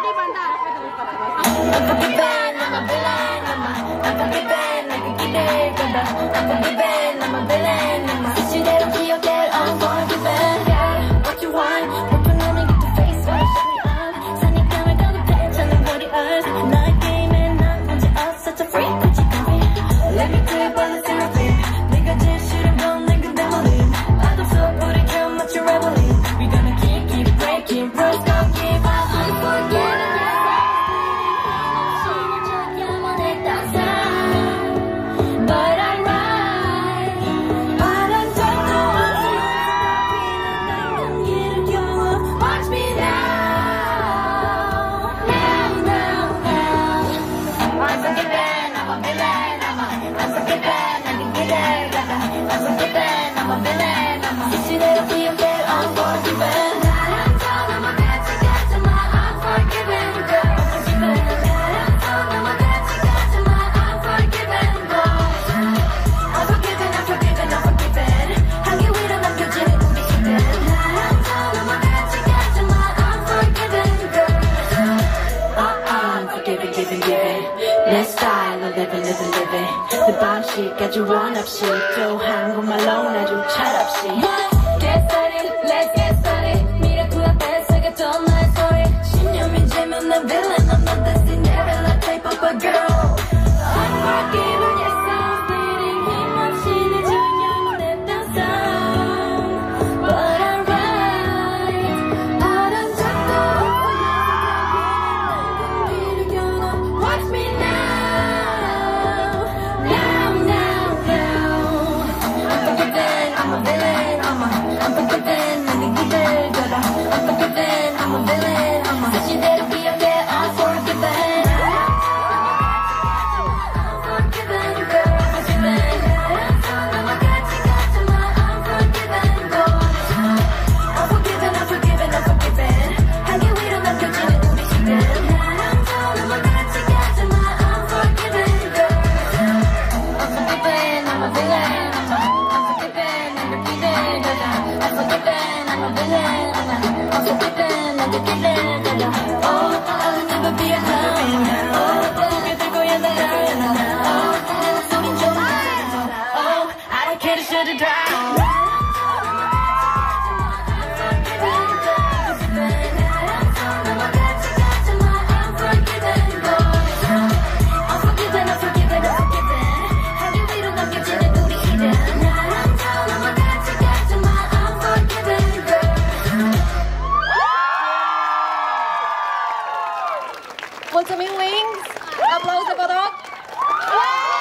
Unforgiven, I'm a villain, unforgiven, 날 그 길을 간다. Unforgiven, I'm a villain, 수시대로 기억될 unforgiven. Yeah, what you want, 보통은 get the face when you shut me up. 선입견을 가도 괜찮은 body us. 너의 게임에 난 문제 없어, such a freak, 그치 comfy. Let me play by the seraphim. 네가 제일 싫은 건 난 근데 몰림. 맛없어 우리 좀 맞춰 reveling. We gonna keep breaking rules, don't give up, unforgiven. 내 방식까지 원 없이 또 한국말로 아주 철없이 Get started, let's get started 미라클 앞에 새겼던 나의 소리 신념이 지면 난 villain I'm not the Cinderella type of a girl Unforgiven, yes I'm bleeding 힘없이 내 전 영원했던 sound But I'm right 아름답도록 난 금기를 겨눠 Watch me now I'm a villain, unforgiven, 난 길을 걸어 Unforgiven, I'm a villain, 수시대로 기억해 unforgiven Unforgiven girl, unforgiven 너와 같이 가자마 unforgiven girl Unforgiven, unforgiven, unforgiven 하기 위로 남겨지는 우리 시간 너와 같이 가자마 unforgiven girl Unforgiven, I'm a villain, unforgiven I'm a villain, I'm forgiven, I'm the killer, oh, I'll never be alone, oh, 고개 들고야 날아나, oh, 내 목소린 좀 oh, I don't care to shut it down. Welcoming Wings, applause for that.